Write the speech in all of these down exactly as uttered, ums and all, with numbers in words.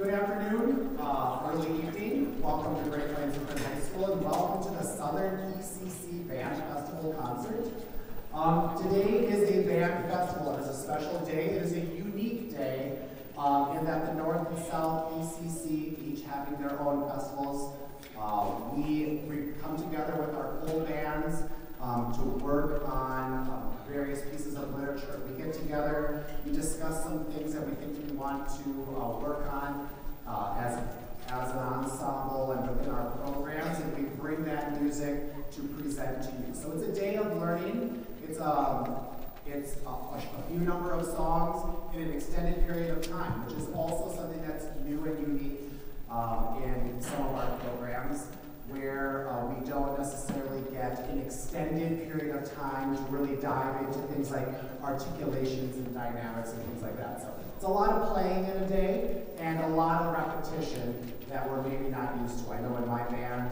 Good afternoon, uh, early evening. Welcome to Great Plains Lutheran High School and welcome to the Southern E C C Band Festival concert. Um, today is a band festival. It is a special day. It is a unique day um, in that the North and South E C C each having their own festivals. Uh, we, we come together with our full bands um, to work on um, various pieces of literature. We get together, we discuss some things that we think we want to uh, work on uh, as, as an ensemble and within our programs, and we bring that music to present to you. So it's a day of learning. It's, um, it's a, a few number of songs in an extended period of time, which is also something that's new and unique um, in some of our programs, where uh, we don't necessarily get an extended period of time to really dive into things like articulations and dynamics and things like that. So it's a lot of playing in a day and a lot of repetition that we're maybe not used to. I know in my band,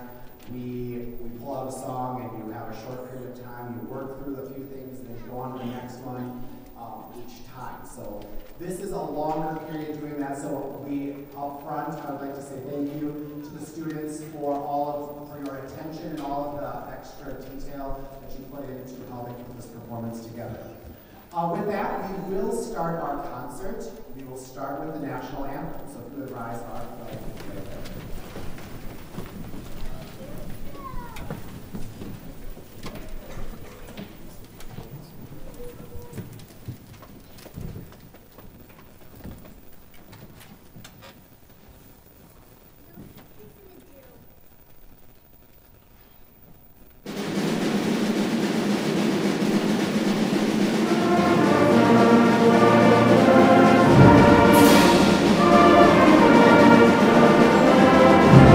we, we pull out a song and you have a short period of time, you work through the few things and then you go on to the next one um, each time. So this is a longer period doing that, so we, up front, I would like to say thank you to the students for all of, for your attention and all of the extra detail that you put into helping put this performance together. Uh, with that, we will start our concert. We will start with the national anthem, so if you would rise our flag. Thank you.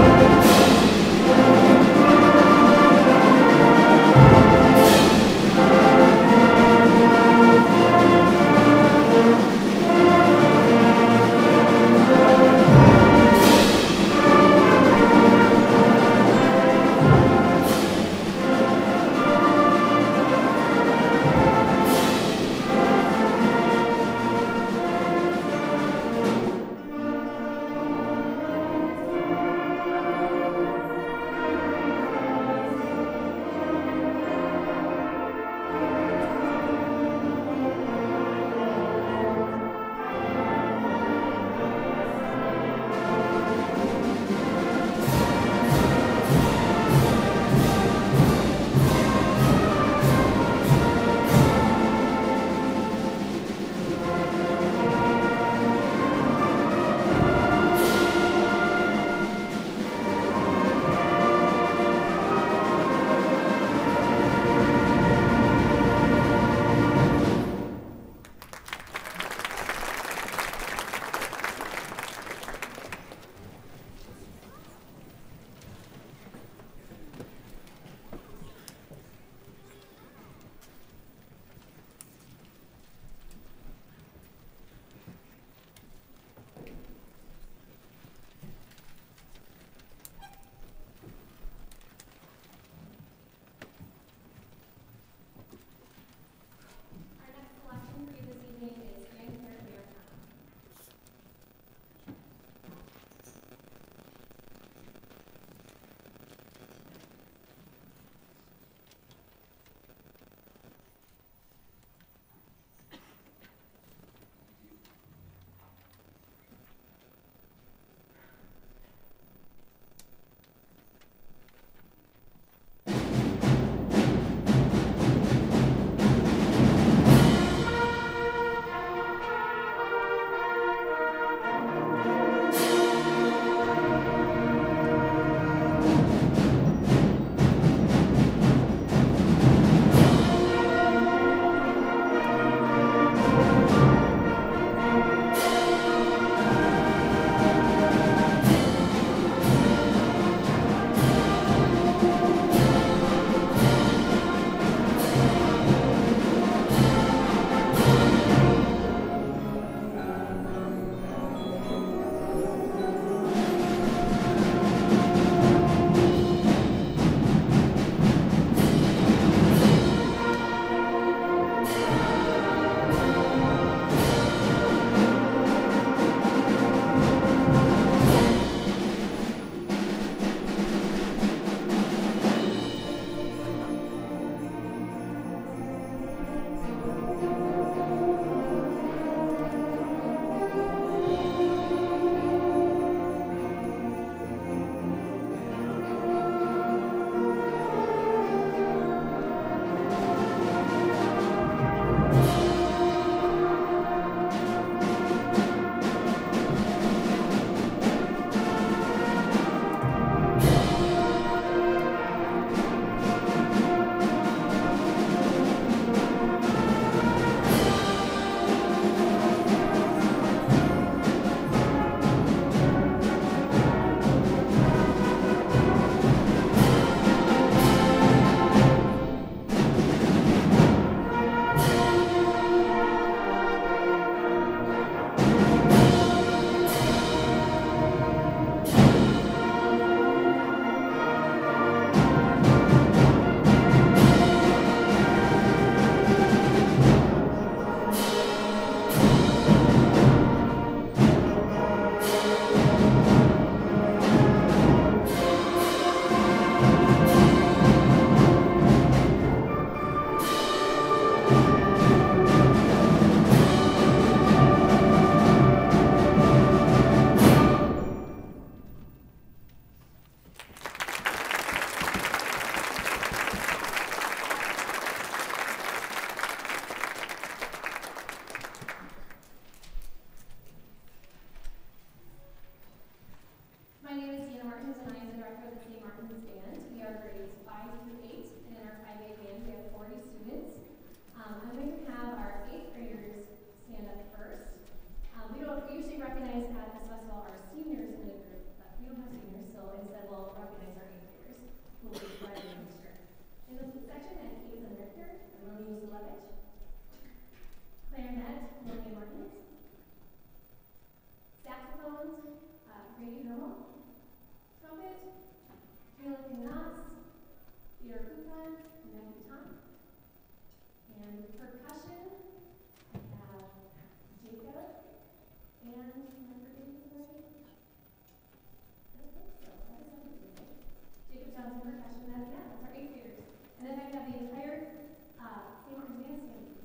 And am I forgetting somebody? I don't think so. That is everything. Jacob Johnson percussion. That's yeah, that's our eighth graders. And then I have the entire uh, Saint Martin's Band stand, please.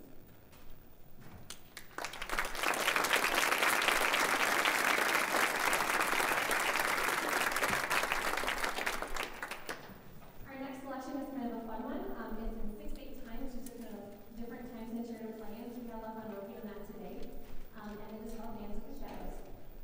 Our next selection is kind of a fun one. Um, it's in six eight times, just kind of different times in the of playing. So we got a lot of fun working on that today. Um, and it is called Dance with the Shadows.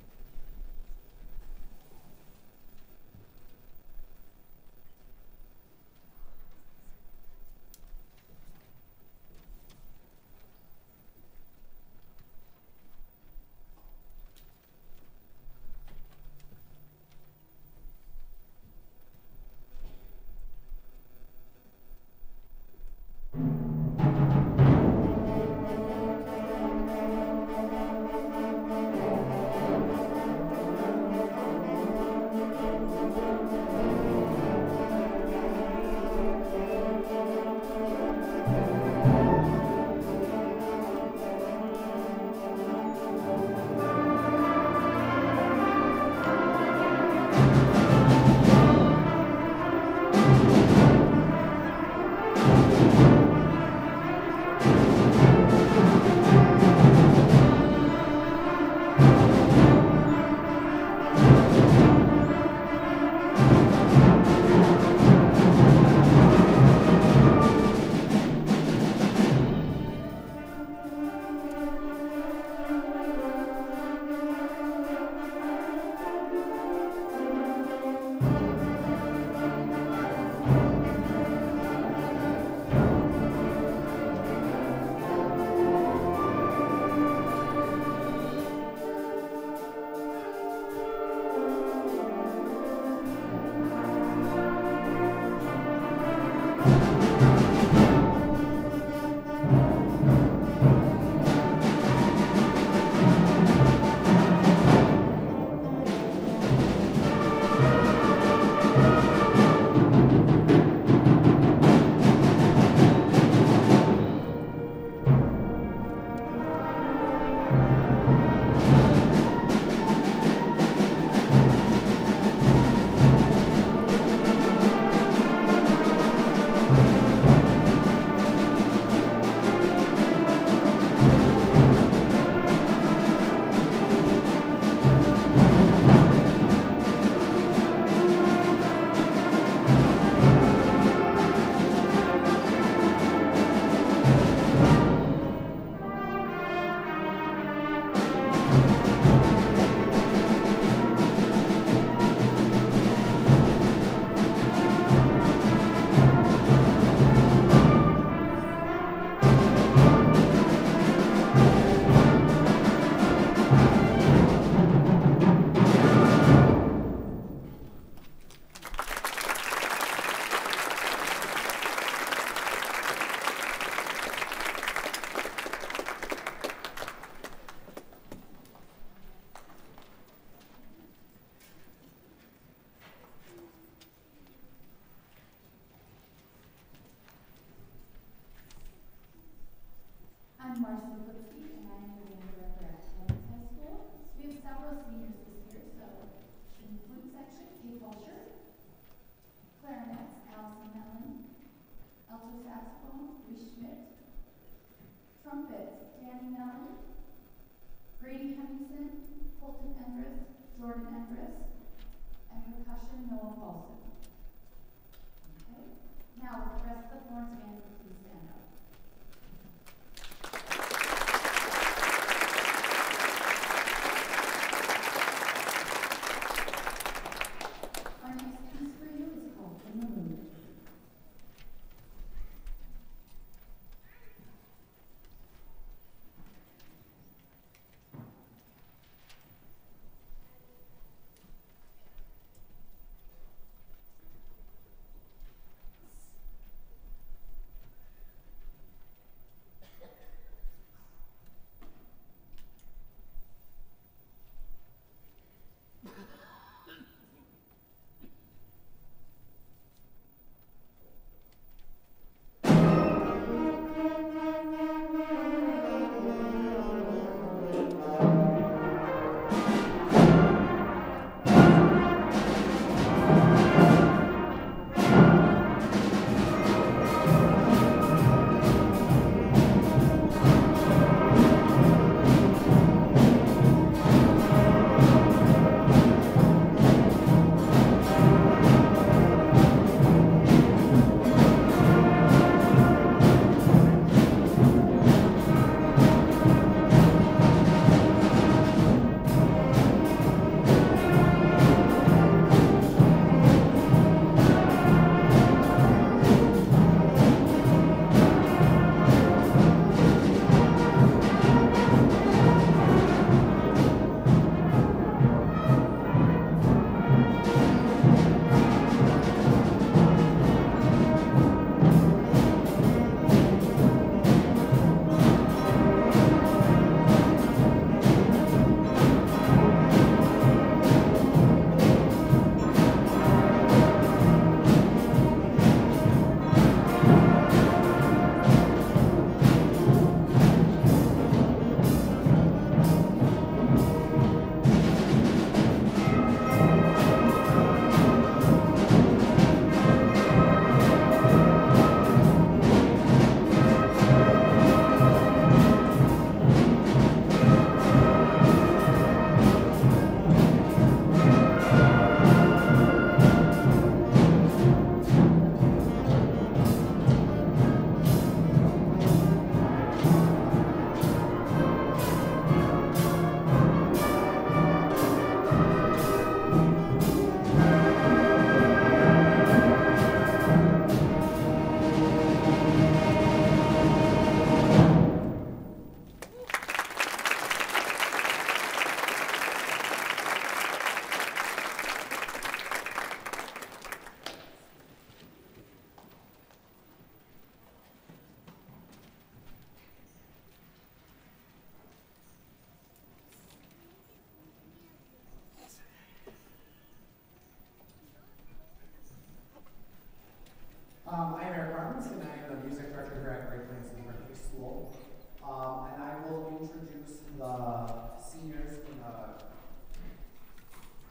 I'm Marcy Lipsky, and I'm the band director at Lawrence High School. We have several seniors this year, so in the flute section, Kate Walsher, clarinets, Allison Mellon, alto saxophone, Reese Schmidt, trumpets, Danny Mellon, Grady Henningson, Colton Endress, Jordan Endress, and percussion, Noah Paulson. Okay, now with the rest of the Florence band, please stand up. Our next piece for you is called In the Mood.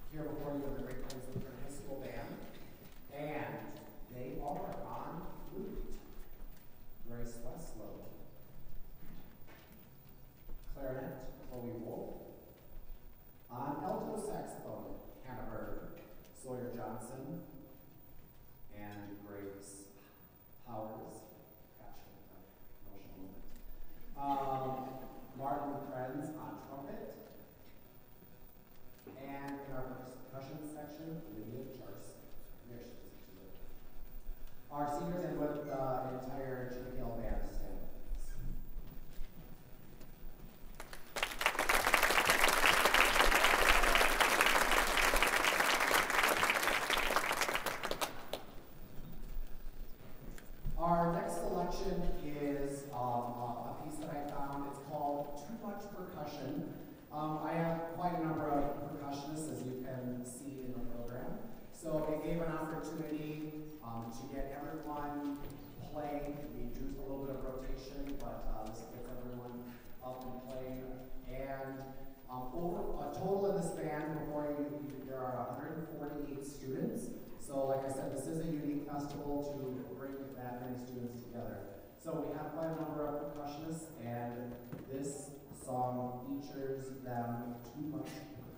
here before you in the Great Plains Lutheran High School Band. And they are on flute, Grace Westlow. Clarinet, Chloe Wolf. On alto saxophone, Hannah Bird, Sawyer Johnson, and Grace Powers. Gosh, emotional moment. Um, Martin Krenz on trumpet. And in our percussion section, Lydia Charson. There she is. Our seniors and with the entire Chippewa band stand. Our next selection is um, a, a piece that I found. It's called Too Much Percussion. Um, I have quite a number of percussionists, as you can see in the program. So it gave an opportunity um, to get everyone playing. We do a little bit of rotation, but uh, this gets everyone up and playing. And um, over a total in this band, before you, there are one hundred forty-eight students. So like I said, this is a unique festival to bring that many students together. So we have quite a number of percussionists, and this song features them too much